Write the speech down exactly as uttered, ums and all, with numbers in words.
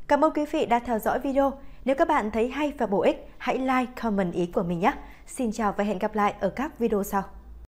Cảm ơn quý vị đã theo dõi video. Nếu các bạn thấy hay và bổ ích, hãy like, comment ý của mình nhé. Xin chào và hẹn gặp lại ở các video sau.